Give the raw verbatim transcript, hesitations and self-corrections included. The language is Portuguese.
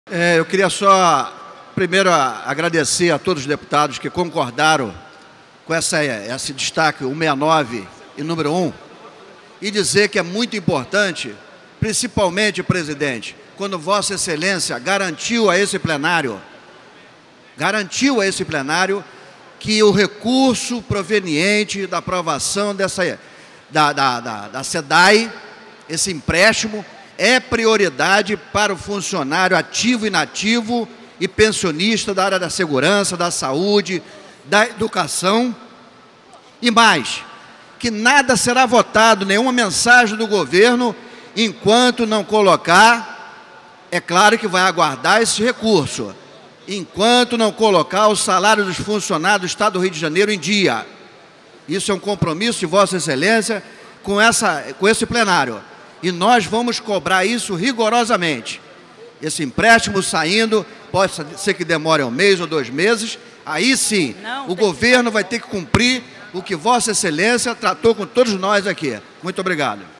É, eu queria só, primeiro, a, agradecer a todos os deputados que concordaram com essa, esse destaque, o sessenta e nove e número um, e dizer que é muito importante, principalmente, presidente, quando Vossa Excelência garantiu a esse plenário, garantiu a esse plenário que o recurso proveniente da aprovação dessa, da, da, da, da SEDAI, esse empréstimo, é prioridade para o funcionário ativo e inativo e pensionista da área da segurança, da saúde, da educação. E mais, que nada será votado, nenhuma mensagem do governo, enquanto não colocar, é claro que vai aguardar esse recurso, enquanto não colocar o salário dos funcionários do Estado do Rio de Janeiro em dia. Isso é um compromisso de Vossa Excelência com, essa, com esse plenário. E nós vamos cobrar isso rigorosamente. Esse empréstimo saindo, pode ser que demore um mês ou dois meses, aí sim, Não, o governo vai ter que cumprir o que Vossa Excelência tratou com todos nós aqui. Muito obrigado.